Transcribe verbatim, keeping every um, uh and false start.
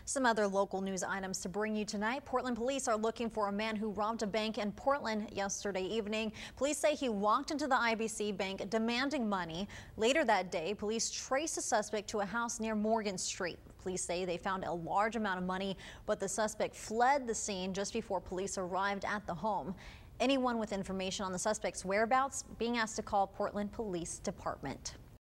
Some other local news items to bring you tonight. Portland police are looking for a man who robbed a bank in Portland yesterday evening. Police say he walked into the I B C bank demanding money. Later that day, police traced the suspect to a house near Morgan Street. Police say they found a large amount of money, but the suspect fled the scene just before police arrived at the home. Anyone with information on the suspect's whereabouts being asked to call Portland Police Department.